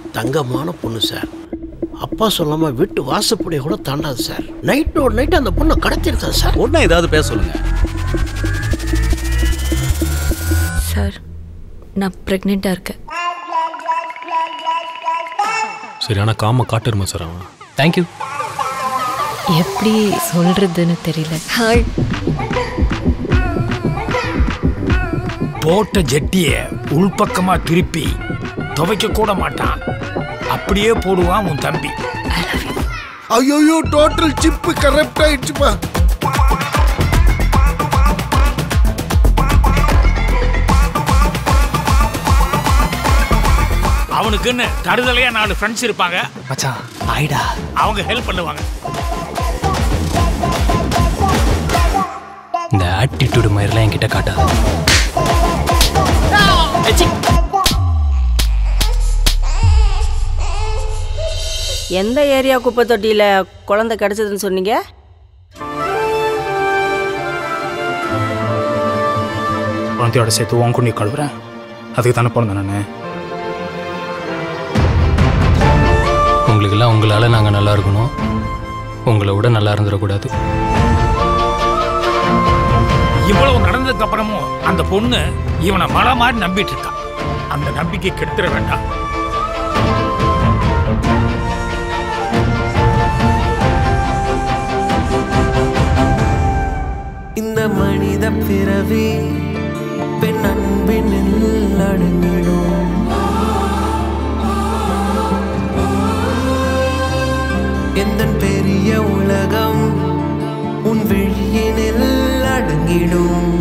தங்கமான பொண்ணு சார். அப்பா சொல்லாம வீட்டு வாசப்படியை கூட தாண்டாது சார். நைட்டோட நைட் அந்த பொண்ணை கடத்திருக்கா சார். ஒன்னா ஏதாவது பேச சொல்லுங்க சார். நான் பிரெக்னெண்டா இருக்கேன். சரியான காம காட்டுருமா சார் அவன். தேங்க்யூ. எப்படி சொல்றதுன்னு தெரியல. ஹாய். போட்ட ஜட்டிய உள்பக்கமா திருப்பி துவைக்க கூட மாட்டான். அப்படியே போடுவான் உன் தம்பி. ஐயோ டோட்டல் சிப்பு கரெக்ட் ஆயிடுச்சுப்பா. அவனுக்குன்னு தருதலையா 4 ஃப்ரெண்ட்ஸ் இருப்பாங்க மச்சான். ஆயிடா. அவங்க ஹெல்ப் பண்ணுவாங்க. இந்த ஆட்டிடியூட் மாதிரிலாம் என்கிட்ட காட்டாது. எந்த ஏரியா குப்பை தொட்டியில குழந்தை கிடைச்சதுன்னு சொன்னீங்க? குழந்தையோட சேர்த்து உன் குண்ணி கழுவுறேன். அதுக்கு தானே பிறந்தேன் நான். உங்களுக்கெல்லாம் உங்களால் நாங்கள் நல்லா இருக்கணும். உங்களை விட நல்லா இருந்துடக்கூடாது. இவ்வளவு நடந்ததுக்கு அப்புறமும் அந்த பொண்ணு இவனை மழை மாதிரி நம்பிட்டு இருக்கான். அந்த நம்பிக்கை கெடுத்துட வேண்டாம். இந்த மனித பிறவி பெண் அன்பினில் அடங்கிடும். எந்த பெரிய உலகம் உன் விழியினில் அடங்கிடும்.